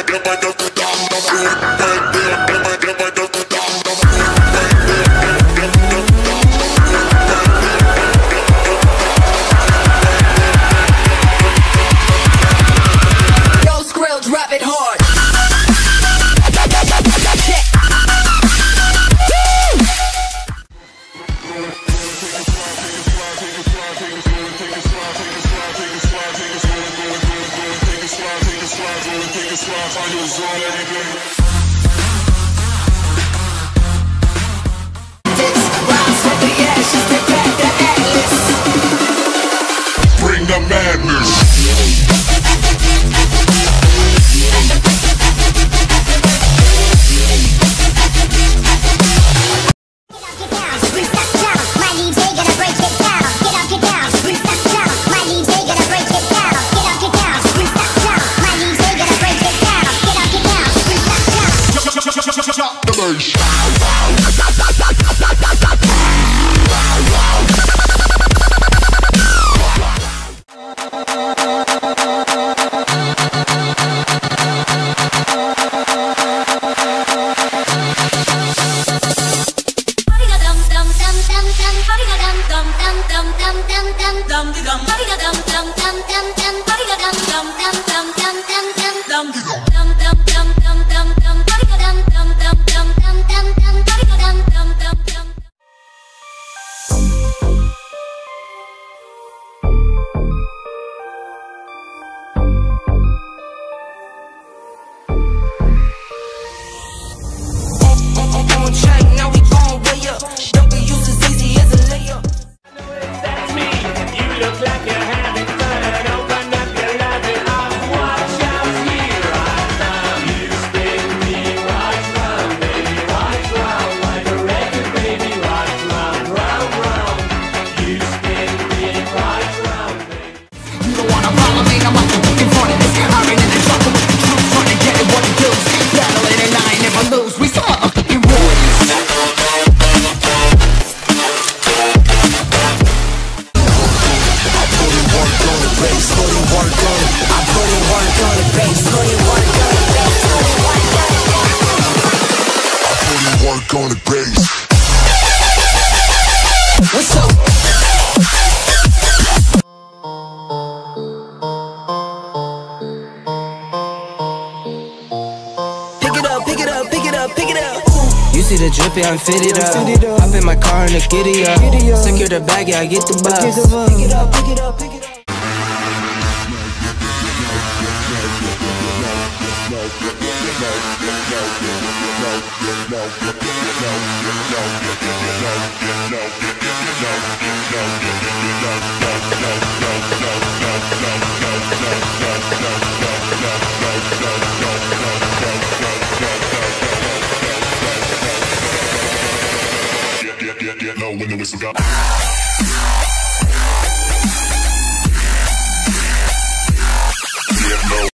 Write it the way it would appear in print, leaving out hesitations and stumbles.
Bring the madness. On the bass. What's up? Pick it up, pick it up, pick it up, pick it up. You see the drippy, I'm fitted up. Hop in my car and the giddy up. Secure the bag, yeah, I get the bus. Pick it up, pick it up, pick it up. Get low when the whistle goes.